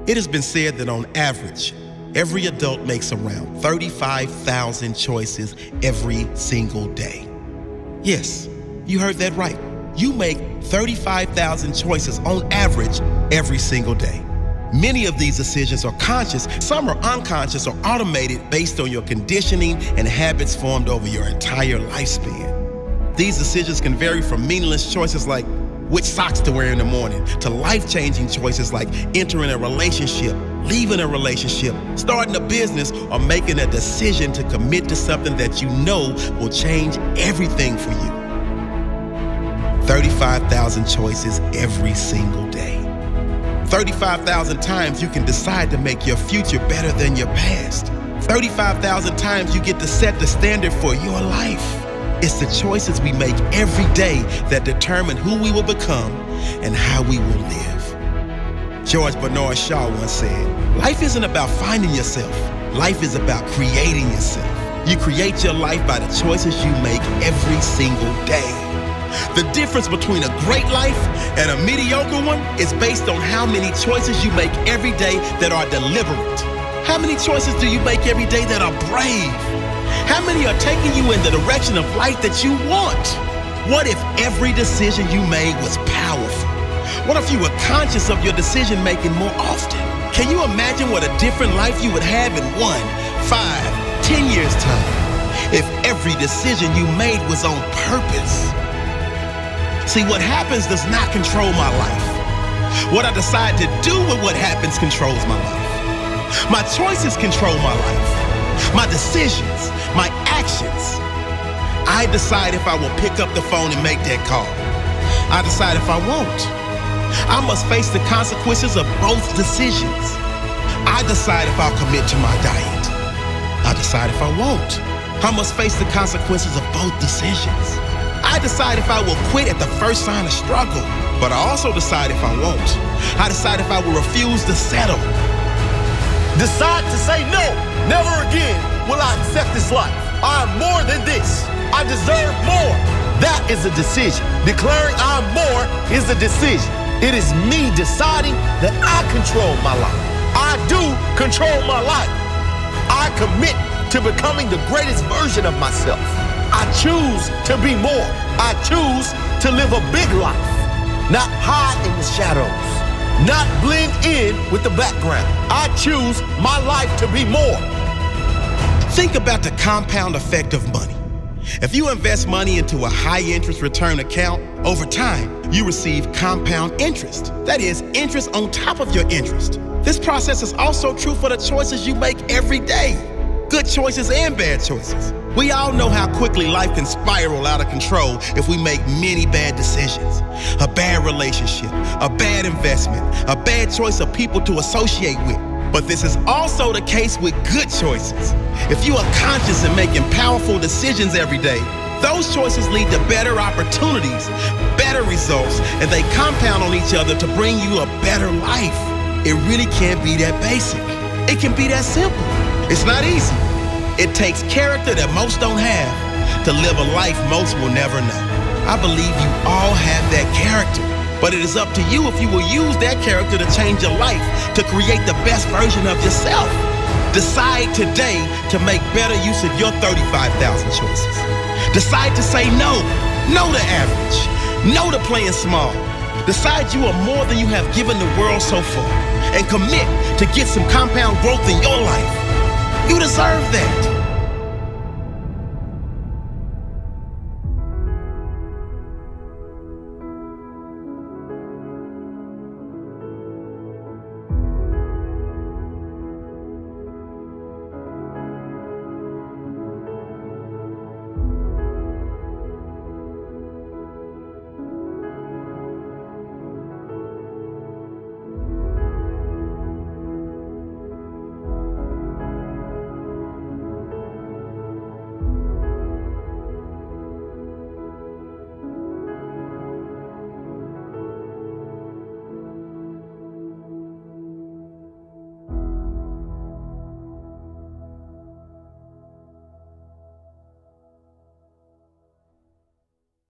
It has been said that on average, every adult makes around 35,000 choices every single day. Yes, you heard that right. You make 35,000 choices on average every single day. Many of these decisions are conscious, some are unconscious or automated based on your conditioning and habits formed over your entire lifespan. These decisions can vary from meaningless choices like which socks to wear in the morning to life-changing choices like entering a relationship, leaving a relationship, starting a business, or making a decision to commit to something that you know will change everything for you. 35,000 choices every single day. 35,000 times you can decide to make your future better than your past. 35,000 times you get to set the standard for your life. It's the choices we make every day that determine who we will become and how we will live. George Bernard Shaw once said, "Life isn't about finding yourself. Life is about creating yourself." You create your life by the choices you make every single day. The difference between a great life and a mediocre one is based on how many choices you make every day that are deliberate. How many choices do you make every day that are brave? How many are taking you in the direction of life that you want? What if every decision you made was powerful? What if you were conscious of your decision making more often? Can you imagine what a different life you would have in 1, 5, 10 years' time if every decision you made was on purpose? See, what happens does not control my life. What I decide to do with what happens controls my life. My choices control my life. My decisions, my actions. I decide if I will pick up the phone and make that call. I decide if I won't. I must face the consequences of both decisions. I decide if I'll commit to my diet. I decide if I won't. I must face the consequences of both decisions. I decide if I will quit at the first sign of struggle, but I also decide if I won't. I decide if I will refuse to settle. Decide to say no. Never again will I accept this life. I am more than this. I deserve more. That is a decision. Declaring I am more is a decision. It is me deciding that I control my life. I do control my life. I commit to becoming the greatest version of myself. I choose to be more. I choose to live a big life, not hide in the shadows, not blend in with the background. I choose my life to be more. Think about the compound effect of money. If you invest money into a high interest return account, over time, you receive compound interest. That is, interest on top of your interest. This process is also true for the choices you make every day. Good choices and bad choices. We all know how quickly life can spiral out of control if we make many bad decisions. A bad relationship, a bad investment, a bad choice of people to associate with. But this is also the case with good choices. If you are conscious in making powerful decisions every day, those choices lead to better opportunities, better results, and they compound on each other to bring you a better life. It really can't be that basic. It can be that simple. It's not easy. It takes character that most don't have to live a life most will never know. I believe you all have that character, but it is up to you if you will use that character to change your life, to create the best version of yourself. Decide today to make better use of your 35,000 choices. Decide to say no. No to average. No to playing small. Decide you are more than you have given the world so far, and commit to get some compound growth in your life. You deserve that.